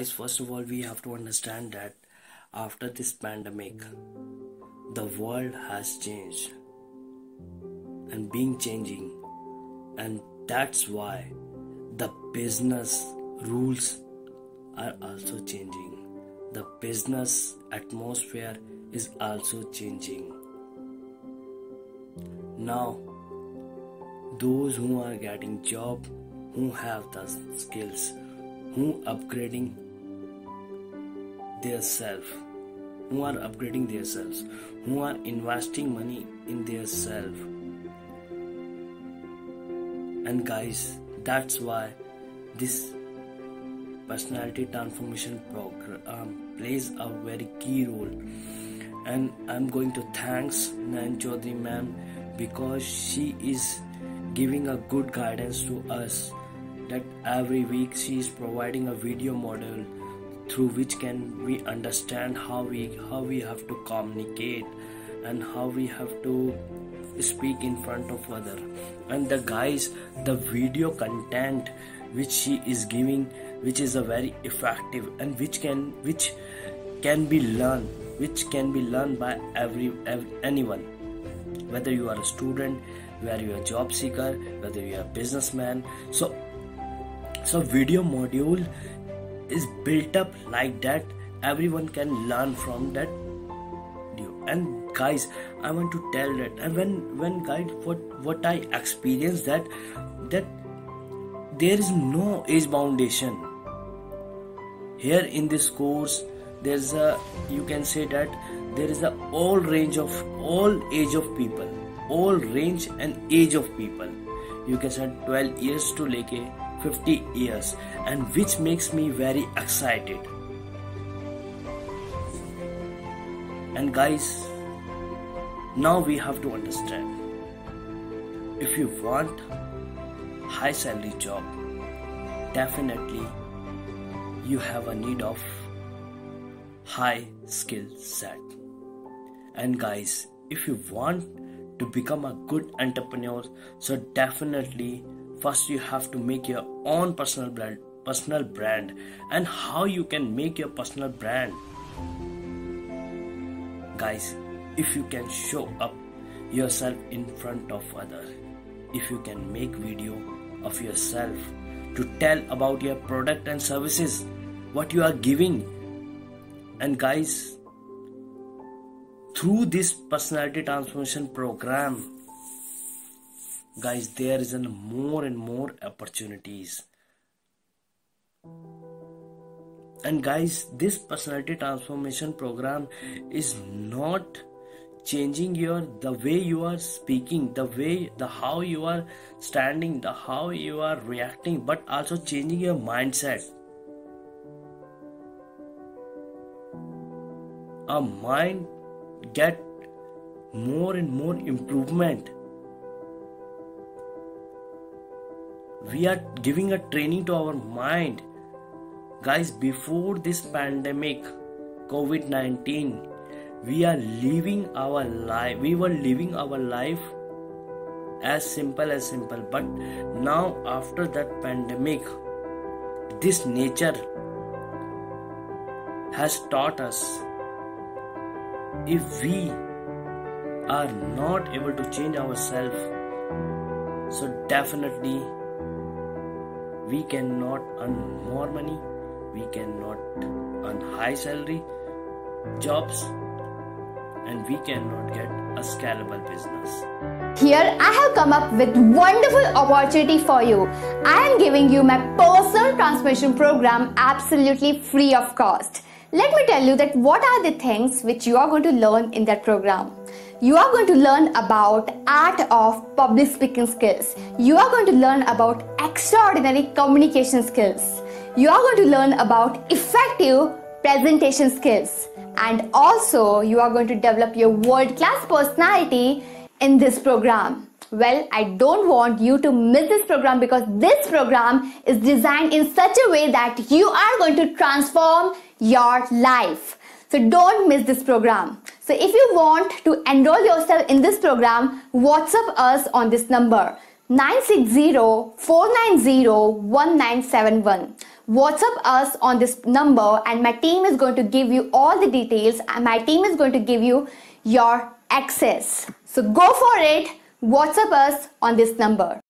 Guys, first of all, we have to understand that after this pandemic, the world has changed and being changing, and that's why the business rules are also changing. The business atmosphere is also changing. Now, those who are getting job, who have the skills, who upgrading their self, who are upgrading themselves, who are investing money in their self. And guys, that's why this personality transformation program plays a very key role. And I'm going to thanks Nayan Chaudhary ma'am, because she is giving a good guidance to us, that every week she is providing a video model through which can we understand how we have to communicate and how we have to speak in front of other. And the guys, the video content which she is giving, which is a very effective and which can be learned by anyone, whether you are a student, whether you are a job seeker, whether you are a businessman. So video module is built up like that everyone can learn from that video. And guys, I want to tell that, and when guys, what I experienced, that there is no age foundation here in this course. There's a, you can say that there is a all age of people, all range and age of people. You can say 12 years to leke 50 years, and which makes me very excited. And guys, now we have to understand, if you want high salary job, definitely you have a need of high skill set. And guys, if you want to become a good entrepreneur, so definitely first you have to make your own personal brand. And how you can make your personal brand? Guys, if you can show up yourself in front of others, if you can make video of yourself to tell about your product and services, what you are giving. And guys, through this personality transformation program, guys, there is more and more opportunities. And guys, this personality transformation program is not changing the way you are speaking, the how you are standing, the how you are reacting, but also changing your mindset. Our mind get more and more improvement. We are giving a training to our mind. Guys, before this pandemic, COVID-19, we were living our life as simple. But now after that pandemic, this nature has taught us, if we are not able to change ourselves, so definitely we cannot earn more money, we cannot earn high salary jobs, and we cannot get a scalable business. Here I have come up with wonderful opportunity for you. I am giving you my personal transformation program absolutely free of cost. Let me tell you that what are the things which you are going to learn in that program. You are going to learn about art of public speaking skills. You are going to learn about extraordinary communication skills. You are going to learn about effective presentation skills. And also you are going to develop your world-class personality in this program. Well, I don't want you to miss this program, because this program is designed in such a way that you are going to transform your life. So don't miss this program. So if you want to enroll yourself in this program, WhatsApp us on this number 960-490-1971. WhatsApp us on this number and my team is going to give you all the details and my team is going to give you your access. So go for it. WhatsApp us on this number.